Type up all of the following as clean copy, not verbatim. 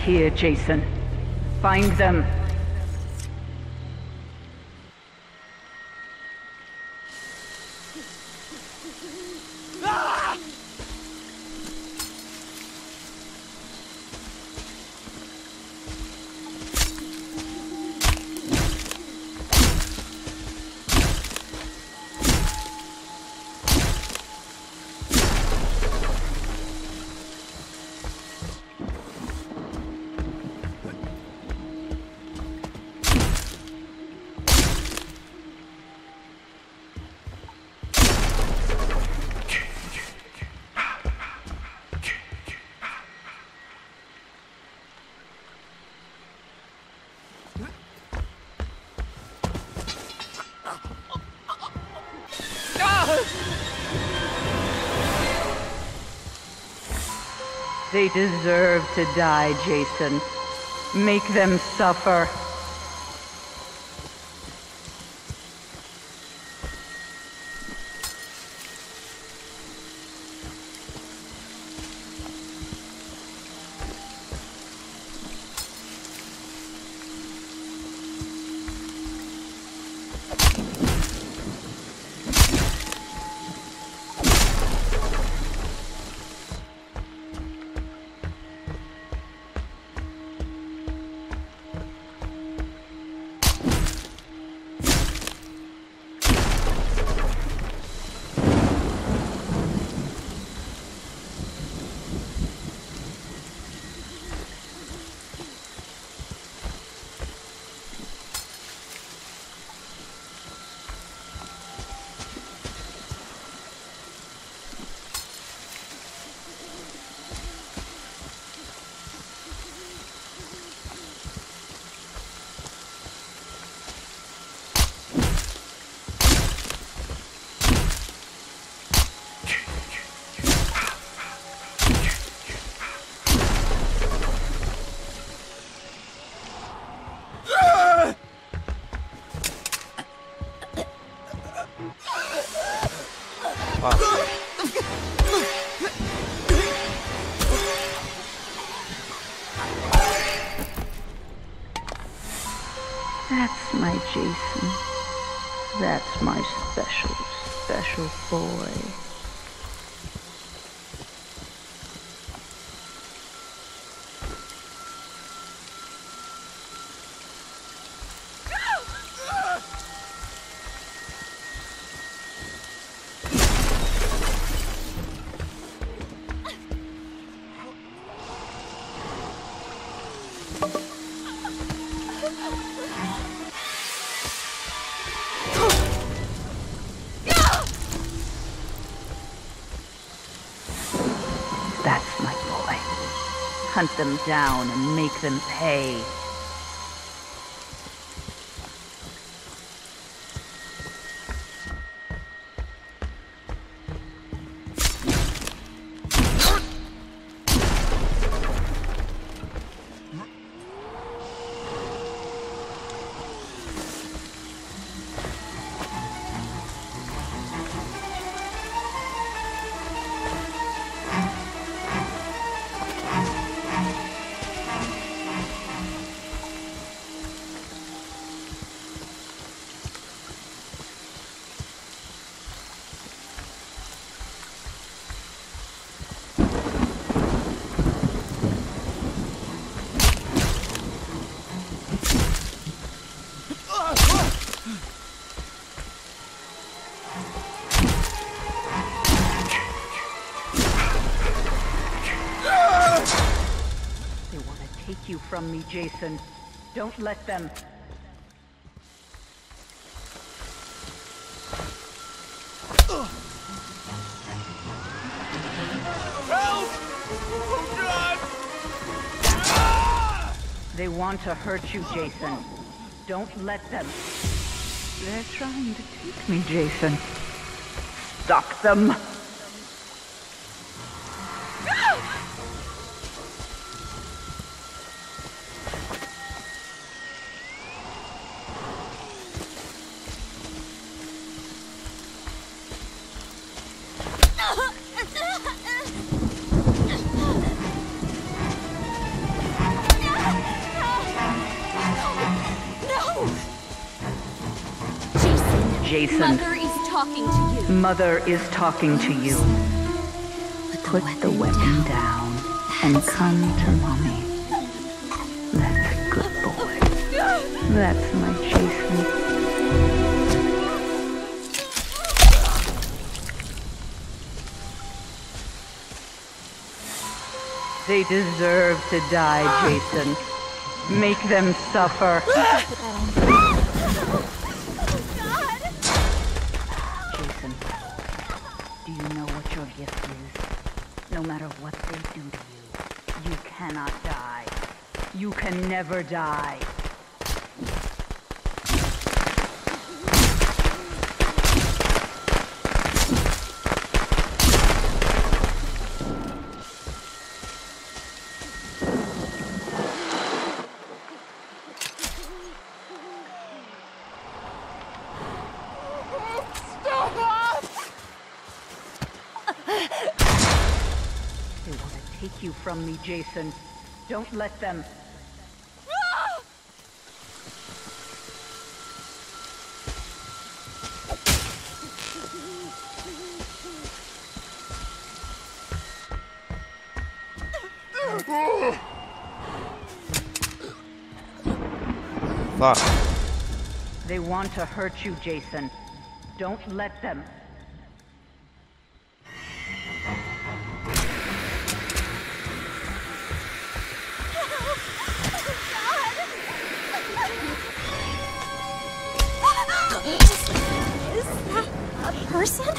here, Jason. Find them. They deserve to die, Jason. Make them suffer. That's my Jason. That's my special, special boy. That's my boy. Hunt them down and make them pay. Take you from me, Jason. Don't let them. Help! Oh, God! They want to hurt you, Jason. Don't let them. They're trying to take me, Jason. Stop them. Jason. Mother is talking to you. Mother is talking to you. Put the weapon down and come to Mommy. That's a good boy. That's my Jason. They deserve to die, Jason. Make them suffer. Jason, do you know what your gift is? No matter what they do to you, you cannot die. You can never die. They want to take you from me, Jason. Don't let them. Fuck. They want to hurt you, Jason. Don't let them. Is that a person?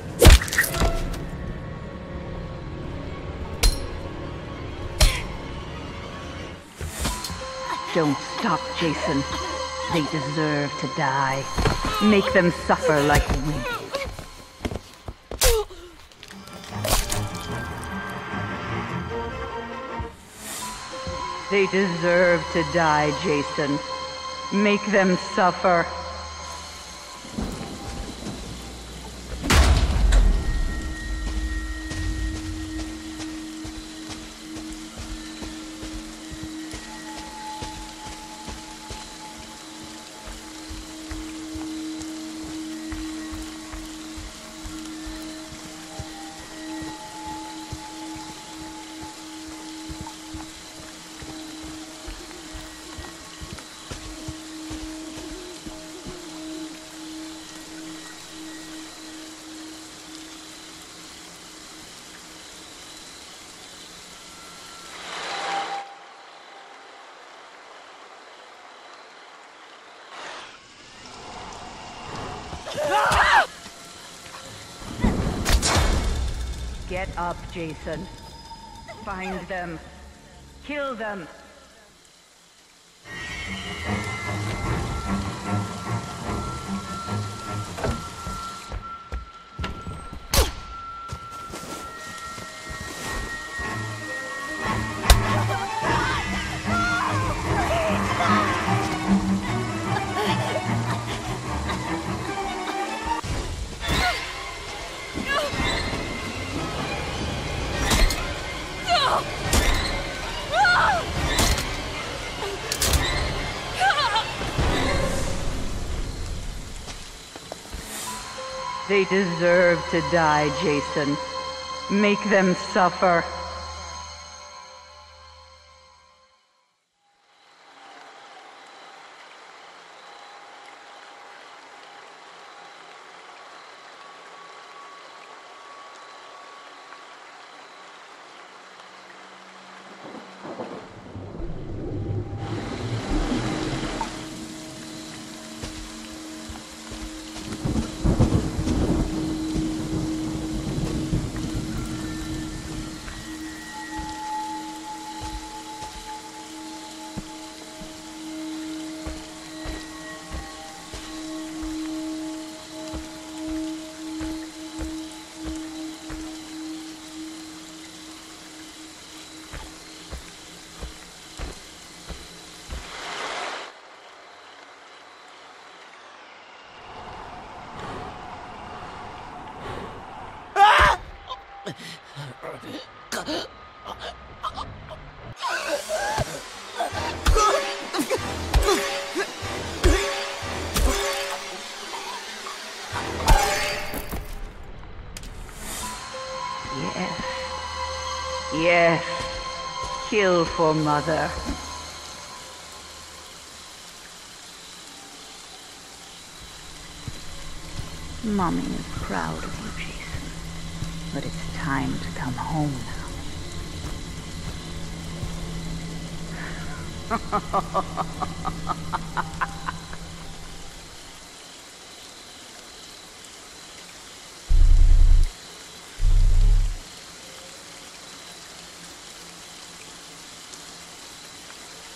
Don't stop, Jason. They deserve to die. Make them suffer like we did. They deserve to die, Jason. Make them suffer. Get up, Jason. Find them. Kill them. They deserve to die, Jason. Make them suffer. Kill for mother. Mommy is proud of you, Jason. But it's time to come home now.